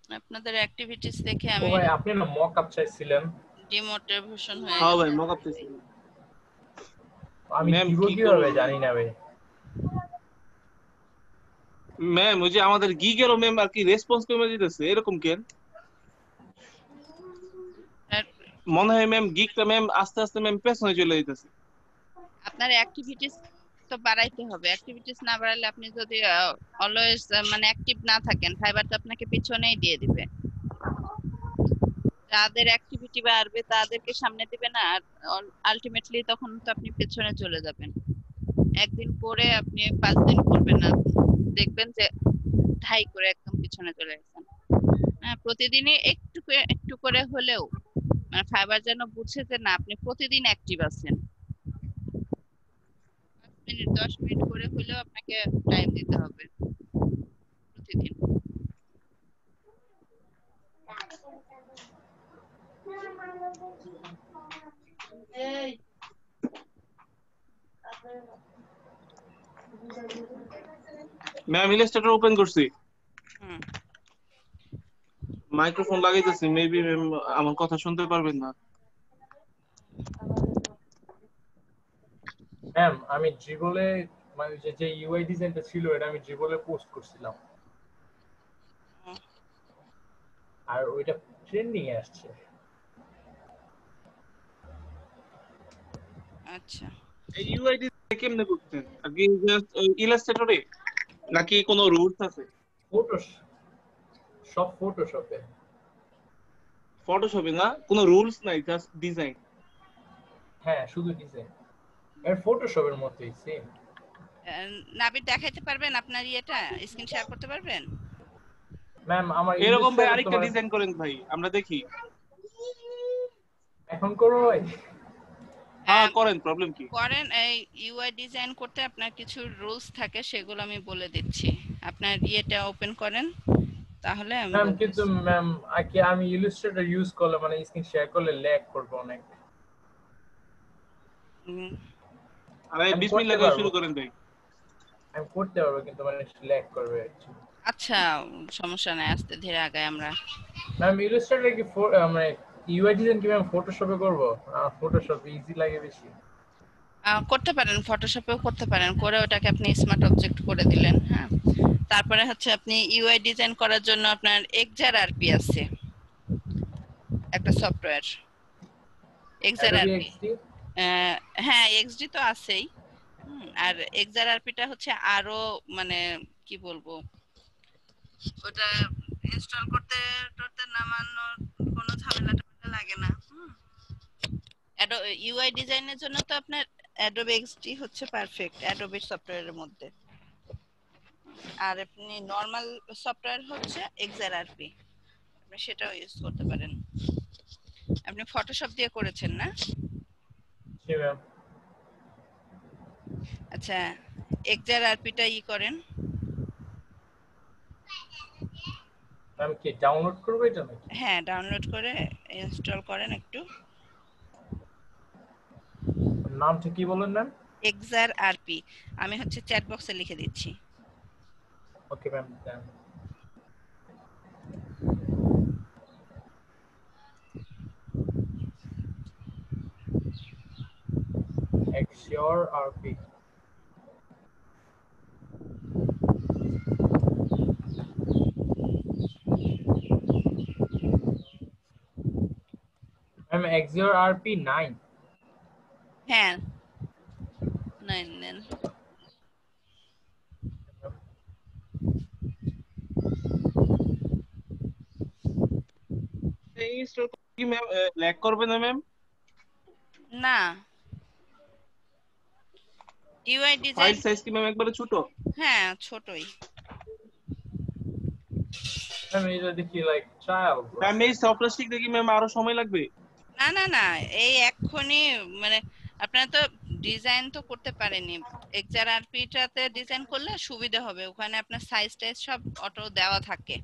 আপনাদের অ্যাক্টিভিটিস দেখে ও আমি ভাই আপনি না মক আপ চাইছিলেন। ডিমোটিভেশন হয়ে হ্যাঁ গেছে। ভাই মক আপ চাইছি। আমি ম্যাম দিব কি কিভাবে করবো জানি না ভাই। ম্যাম? ওই যে আমাদের গিগেরও ম্যাম আর কি রেসপন্স কমে যেতেছে, এরকম কেন? আর মনে হয় ম্যাম গিগটা ম্যাম আস্তে আস্তে ম্যাম পেছনে চলে যেতেছে। আপনার অ্যাক্টিভিটিস তো বাড়াইতে হবে। অ্যাক্টিভিটিস না বাড়ালে আপনি যদি অলওয়েজ মানে অ্যাক্টিভ না থাকেন, ফাইবার তো আপনাকে পিছনেই দিয়ে দিবে। যাদের অ্যাক্টিভিটি বাড়বে তাদেরকে সামনে দিবে না, আর আলটিমেটলি তখন তো আপনি পেছনে চলে যাবেন। একদিন করে আপনি 5 দিন করবেন না, দেখবেন যে ঠাই করে একদম পিছনে চলে গেছেন। হ্যাঁ, প্রতিদিনই একটু করে হলেও মানে ফাইবার যেন বুঝে যে না আপনি প্রতিদিন অ্যাক্টিভ আছেন। 5 মিনিট 10 মিনিট করে হলেও আপনাকে টাইম দিতে হবে প্রতিদিন। ম্যাম ইলাস্ট্রেটর ওপেন করছি, হুম। মাইক্রোফোন লাগাইতেছি, মেবি ম্যাম আমার কথা শুনতে পারবেন না। ম্যাম আমি ড্রিবলে মানে যে যে ইউআই ডিজাইনটা ছিল এটা আমি ড্রিবলে পোস্ট করছিলাম আর ওইটা ট্রেন্ডিং এ আসছে। আচ্ছা, এই ইউআইডি কেমনে করতেন আর কি? জাস্ট ইলাস্ট্রেটরে নাকি কোনো রুলস আছে? ফটো সব ফটোশপে। ফটোশপে না, কোনো রুলস নাই, জাস্ট ডিজাইন? হ্যাঁ শুধু ডিজাইন এর ফটোশপের মতোই সেম। নাবির দেখাইতে পারবেন আপনার ইয়েটা, স্ক্রিন শেয়ার করতে পারবেন? ম্যাম আমার এরকম ভাই ইলাস্ট্রেটর তো আরেকটা মানে ডিজাইন করেন ভাই, আমরা দেখি। এখন করবো ভাই। হ্যাঁ আহ, করেন, প্রবলেম কি? করেন। এই ইউআই ডিজাইন করতে আপনার কিছু রুলস থাকে, সেগুলো আমি বলে দিচ্ছি। আপনার ইয়েটা ওপেন করেন, তাহলে আমি ম্যাম কিন্তু বলতেছি। ম্যাম আমি ইলাস্ট্রেটর ইউজ করলে মানে স্ক্রিন শেয়ার করলে ল্যাগ করবে অনেক। উম, আরে আমি করতে বিসমিল্লাহ করে পারবো, শুরু করেন ভাই। আমি করতে পারবো কিন্তু মানে ল্যাগ করবে। আচ্ছা, সমস্যা নাই, আস্তে ধীরে আগাই আমরা। ম্যাম ইলাস্ট্রেটর কি মানে ইউআই ডিজাইন কি ম্যাম ফটোশপে করবো? ফটোশপ ইজি লাগে বেশি। করতে পারেন, ফটোশপেও করতে পারেন, করে ওটাকে আপনি স্মার্ট অবজেক্ট করে দিলেন। হ্যাঁ, তারপরে হচ্ছে আপনি ইউআই ডিজাইন করার জন্য আপনার এক্সার আরপি আছে, একটা software Axure Adobe RP. XD. হ্যাঁ, এক্সডি তো আছেই। আর এক্সার আরপিটা হচ্ছে আরো মানে কি বলবো, ওটা ইনস্টল করতে টরতে নামানোর কোনো ঝামেলা টামেলা লাগে না। ইউআই ডিজাইনের জন্য তো আপনার অ্যাডোবে এক্সডি হচ্ছে পারফেক্ট অ্যাডোবে সফটওয়্যারের মধ্যে। আর আপনি নর্মাল সফটওয়্যার হচ্ছে এক্সআরআরপি, আপনি সেটাও ইউজ করতে পারেন। আপনি ফটোশপ দিয়ে করেছেন না? জি ম্যাম। আচ্ছা, এক্সআরআরপিটা করেন। ম্যাম কি ডাউনলোড করবো এটা নাকি? হ্যাঁ, ডাউনলোড করে ইনস্টল করেন একটু। নামটা কি বলেন ম্যাম? এক্সআরআরপি আমি হচ্ছে চ্যাট বক্সে লিখে দিচ্ছি। ওকে ম্যাম দেন। Axure RP. Ma'am Axure RP 9। হ্যাঁ, 9 নেন। এই ইনস্টল কি ম্যাম ল্যাগ করবে না ম্যাম? না, ইউআই ফাইল ডিজাইন। সাইজ কি ম্যাম একবারে ছোট? হ্যাঁ, ছোটই। ম্যাম এটা দেখি লাইক চাইল্ড ম্যাম আছে। এই সফটওয়্যার শিখতে কি ম্যাম আরো সময় লাগবে? না না না, এই এক্ষুনি মানে আপনারা তো ডিজাইন তো করতে পারেনি। এক্সআরআরপিটাতে ডিজাইন করলে সুবিধা হবে, ওখানে আপনার সাইজ টাইজ সব অটো দেওয়া থাকে।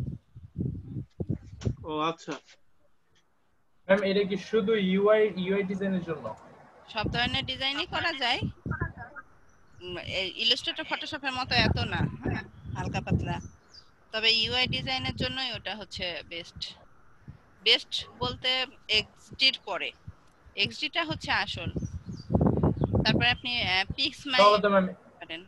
ও আচ্ছা। ম্যাম এটা কি শুধু ইউআই ডিজাইনের জন্য? সব ধরনের ডিজাইনই করা যায়, ইলাস্ট্রেটর ফটোশপের মতো এত না। হ্যাঁ, হালকা পাতলা। তবে ইউআই ডিজাইনের জন্যই ওটা হচ্ছে বেস্ট। বেস্ট বলতে এক্সডির পরে, এক্সডিটা হচ্ছে আসল। তারপরে আপনি পিক্সমাই তাহলে তো ম্যাম পারেন।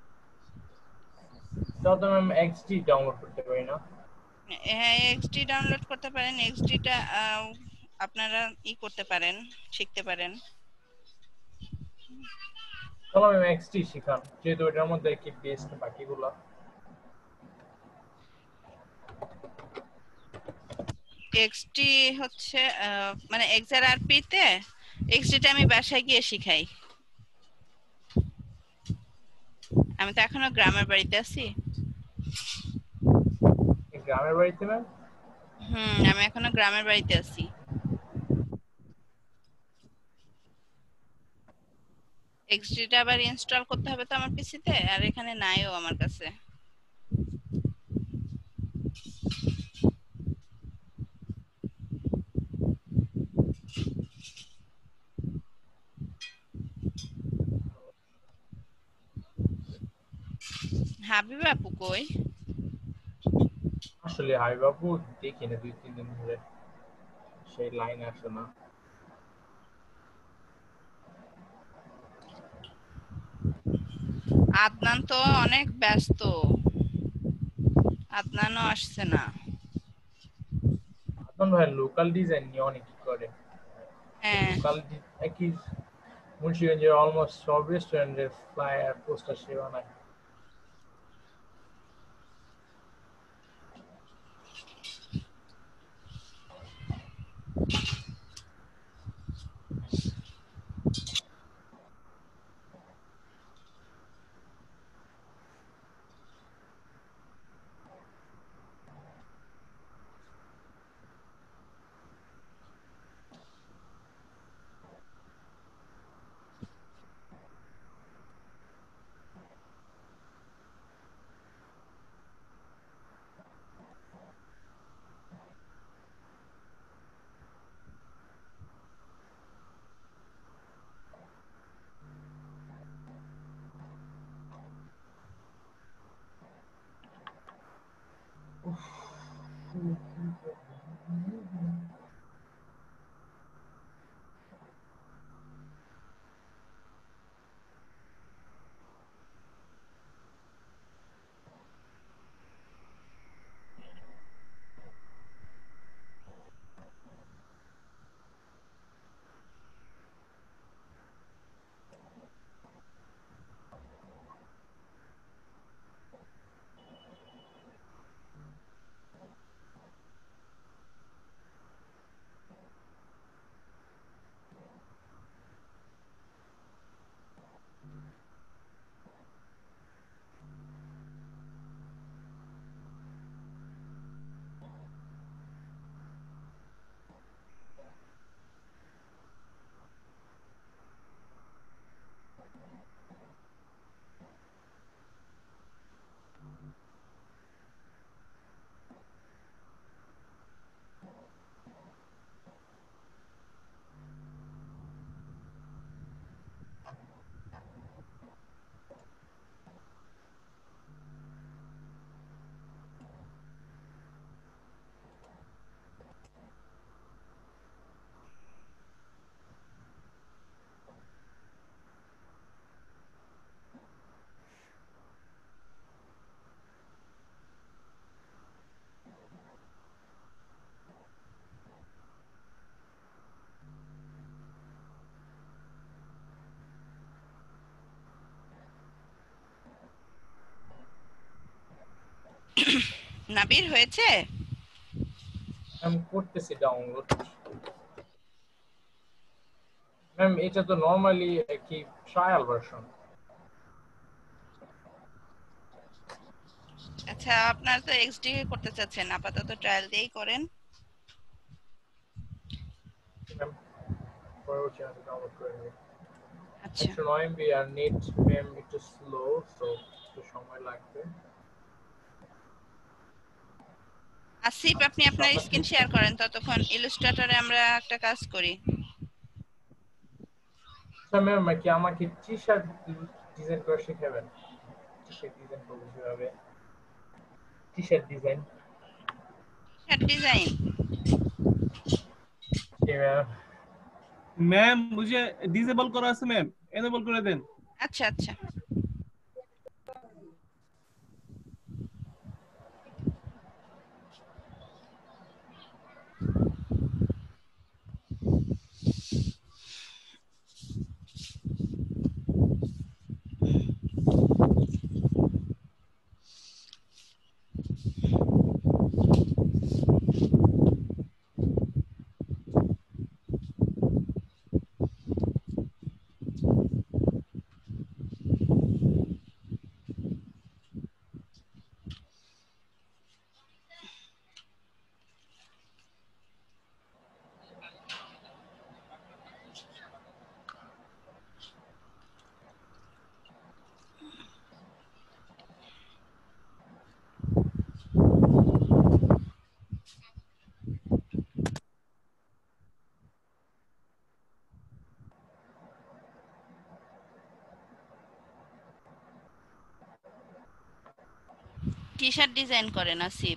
এক্সডি ডাউনলোড করতে পারি না? হ্যাঁ, এক্সডি ডাউনলোড করতে পারেন। এক্সডিটা আপনারা করতে পারেন, শিখতে পারেন। তাহলে ম্যাম এক্সডি শিখান, যেহেতু এটার মধ্যে কি বেস্ট বাকিগুলা। এক্সডি হচ্ছে মানে এক্সআরআরপি তে এক্সডিটা আমি বাসায় গিয়ে শিখাই। আমি তো এখনো গ্রামের বাড়িতে আছি। গ্রামের বাড়িতে ম্যাম? আমি এখনো গ্রামের বাড়িতে আছি। এক্সডিটা আবার ইনস্টল করতে হবে তো আমার পিসিতে, আর এখানে নাইও আমার কাছে। হাবিব আপু কই? আসলে হাবিবাবু দেখি না 2-3 দিন ধরে, সেই লাইন আসে না। আদনান তো অনেক ব্যস্ত, আদনানও আসছে না। এখন ভাই লোকাল ডিজাইন নিয়ে অনেক কি করে। হ্যাঁ, লোকাল কি মুন্সিগঞ্জের অলমোস্ট সব রেস্টুরেন্টের ফ্লায়ার পোস্টার সে বানায়। নাবির হয়েছে? আমি করতেছি ডাউনলোড। ম্যাম এটা তো নরমালি কি ট্রায়াল ভার্সন। আচ্ছা, আপনার তো এক্সডি করতে চাচ্ছেন, আপাতত ট্রায়াল দিয়েই করেন। ম্যাম পরবর্তী আমি ডাউনলোড করে নিই। আচ্ছা, 109 এমবি আর নেট ম্যাম একটু স্লো, সো একটু সময় লাগবে। আসিফ আপনি আপনার সকাল স্ক্রিন শেয়ার করেন, ততক্ষণ ইলাস্ট্রেটরে আমরা একটা কাজ করি। আচ্ছা ম্যাম কি আমাকে টি শার্ট ডিজাইন করে শিখাবেন? টি শার্ট ডিজাইন করবো কিভাবে? T-shirt design. T-shirt design. Ma'am বুঝে ডিসেবল করা আছে ম্যাম, এনেবল করে দেন। আচ্ছা আচ্ছা। টি-শার্ট ডিজাইন করেন আসিফ।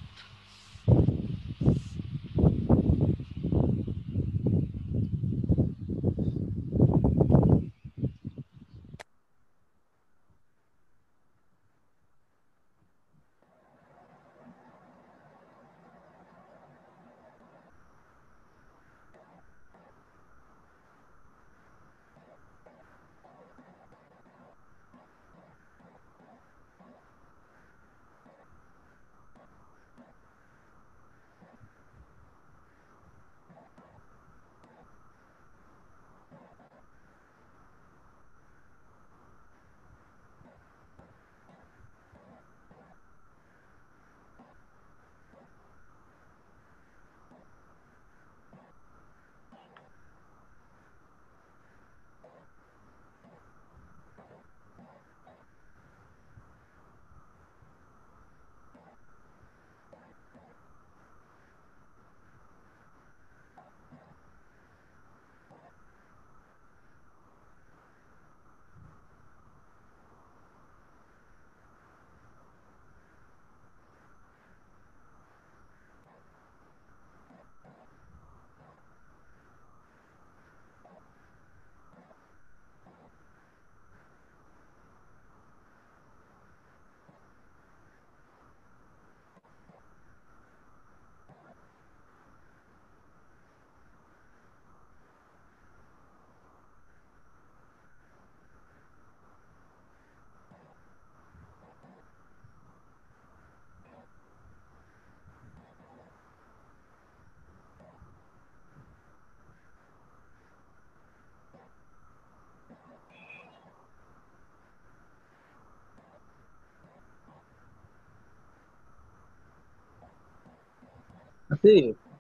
আছে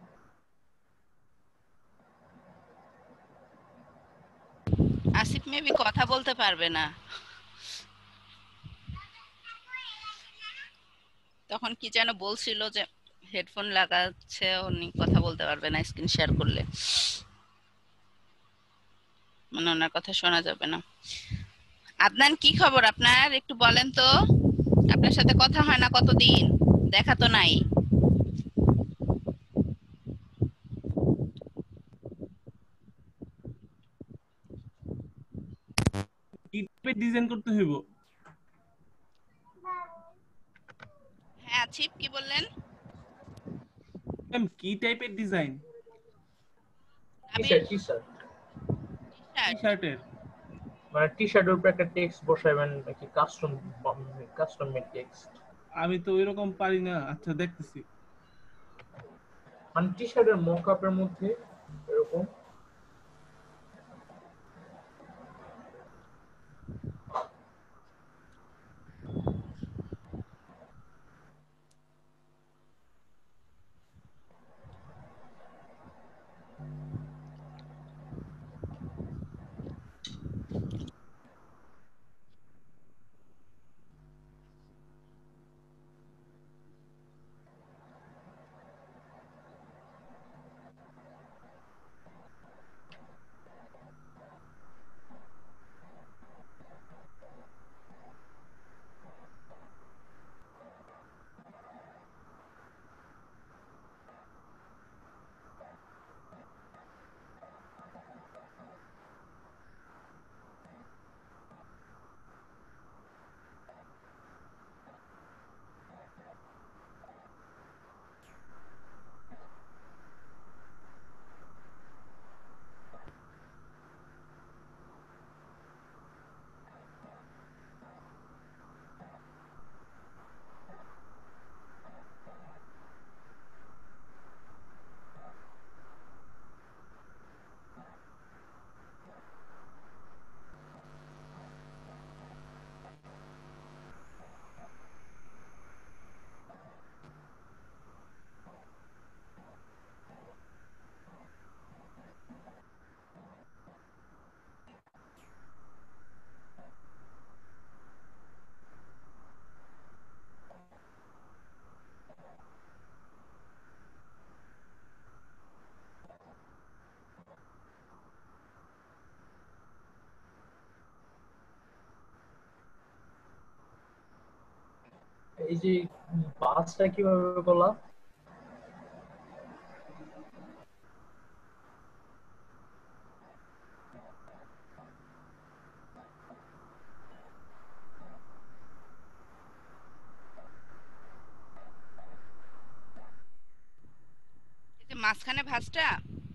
আসিফ মেবি কথা বলতে পারবে না। তখন কি যেন বলছিল যে হেডফোন লাগাচ্ছে, উনি কথা বলতে পারবে না স্ক্রিন শেয়ার করলে, মানে ওনার কথা শোনা যাবে না। আদনান কি খবর আপনার, একটু বলেন তো। আপনার সাথে কথা হয় না কতদিন, দেখা তো নাই। কি টাইপের ডিজাইন করতে হইব হ্যাঁ আসিফ কি বললেন? ম্যাম, কি টাইপের design Abir, t-shirt t-shirt t t-shirt. শার্টের? মানে টি-শার্টের উপর একটা টেক্সট বসাবেন নাকি কাস্টম, কাস্টম মেড টেক্সট। আমি তো ওইরকম পারি না, আচ্ছা দেখতেছি। মানে টি-শার্টের মকআপের মধ্যে এরকম। এই যে বাসটা কিভাবে করলাম? এই যে মাঝখানে ভাঁজটা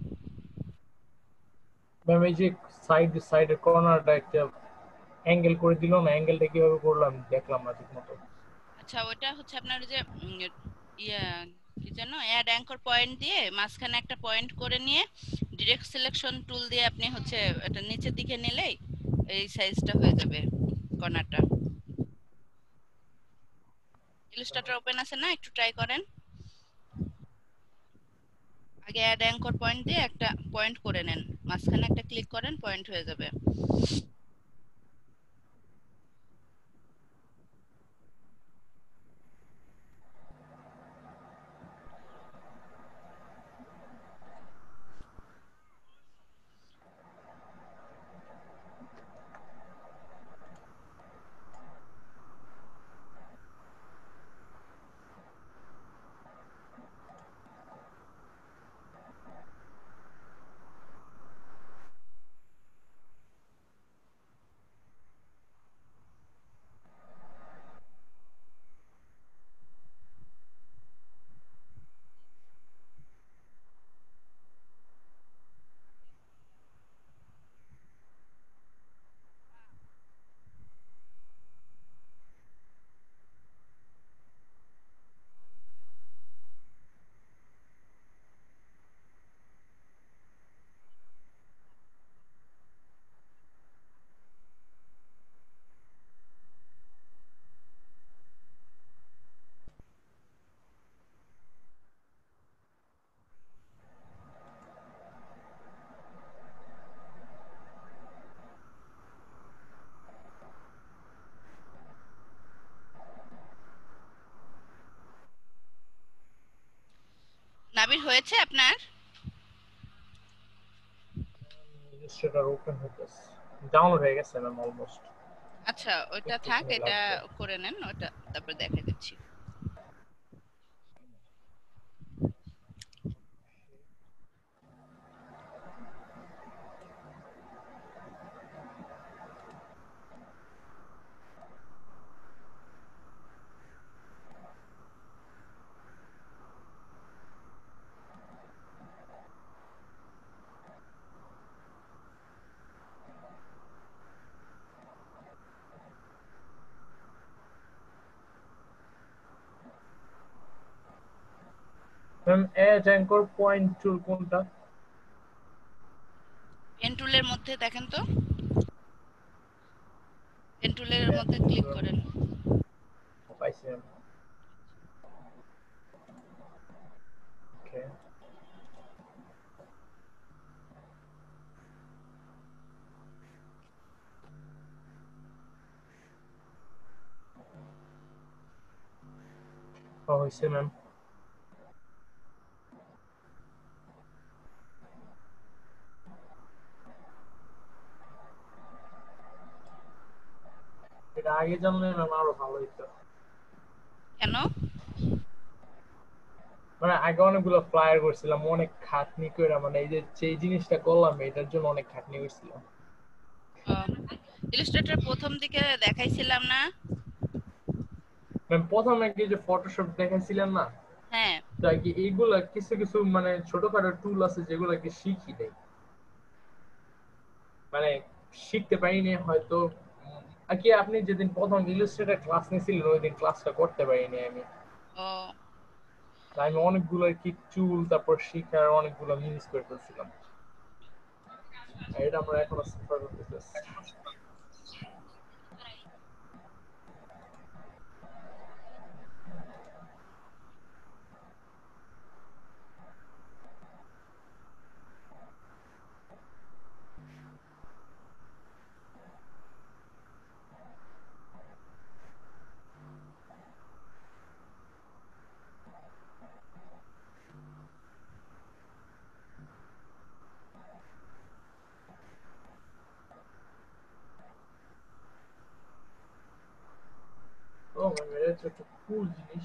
ম্যাম এই যে সাইডের কর্নারটা একটা অ্যাঙ্গেল করে দিল না, অ্যাঙ্গেলটা কিভাবে করলাম দেখলাম না ঠিক মতো। আচ্ছা, ওটা হচ্ছে আপনার যে ইয়া কি যেন অ্যাড অ্যাঙ্কর পয়েন্ট দিয়ে মাঝখানে একটা পয়েন্ট করে নিয়ে ডিরেক্ট সিলেকশন টুল দিয়ে আপনি হচ্ছে এটা নিচের দিকে নিলেই এই সাইজটা হয়ে যাবে কর্নারটা। ইলাস্ট্রেটর ওপেন আছে না? একটু ট্রাই করেন। আগে অ্যাড অ্যাঙ্কর পয়েন্ট দিয়ে একটা পয়েন্ট করে নেন, মাঝখানে একটা ক্লিক করেন, পয়েন্ট হয়ে যাবে। নাবির হয়েছে আপনার? ইলাস্ট্রেটর ওপেন হতেছে, ডাউনলোড হয়ে গেছে ম্যাম অলমোস্ট। আচ্ছা, ওইটা একটু থাক, সময় এটা লাগবে। করে নেন, ওটা তারপর দেখা দিচ্ছি। Ma'am add anchor point tool কোনটা? পেন টুলের মধ্যে দেখেন তো, পেন টুলের পেন মধ্যে টুল ক্লিক করেন। পাইছি ম্যাম। ওকে, হয়েছে ম্যাম। এটা আগে জানলে ম্যাম আরো ভালো হতো। কেন? মানে আগে অনেকগুলো ফ্লায়ার করছিলাম, অনেক খাটনি করে, মানে এই যে যে জিনিসটা করলাম এটার জন্য অনেক খাটনি করছিলাম। ইলাস্ট্রেটর প্রথম দিকে দেখাইছিলাম না? ম্যাম প্রথমে কি যে ফটোশপ দেখাইছিলেন না, হ্যাঁ। তা কি এইগুলা কিছু কিছু মানে ছোটখাটো টুল আছে যেগুলো কি শিখি নাই, মানে শিখতে পারিনি হয়তো। আর কি আপনি যেদিন প্রথম ইলাস্ট্রেটর ক্লাস নিয়েছিলেন ওই দিন ক্লাসটা করতে পারিনি আমি। ও তাই আমি অনেকগুলো কি টুল তারপর শিখার অনেকগুলো মিস করে ফেলছিলাম, আর এটা আমরা এখনো সাফার করতেছি। হচ্ছে একটা কুল জিনিস।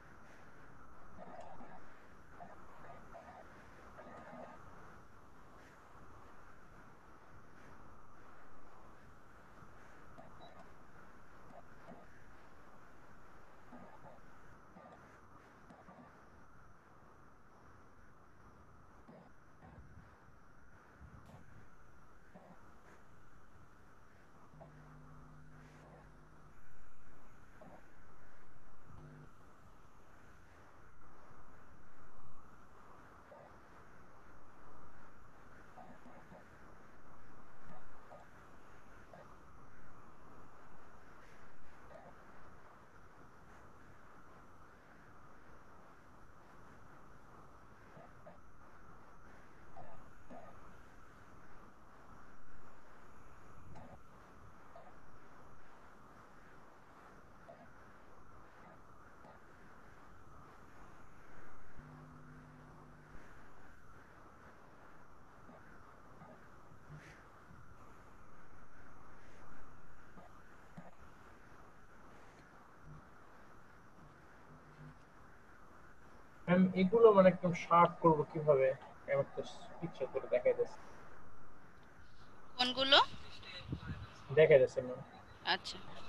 এগুলো মানে একদম শার্প করব কিভাবে? আমি একটা পিকচার করে দেখাই দিচ্ছি। কোনগুলো? দেখাই দিচ্ছি না। আচ্ছা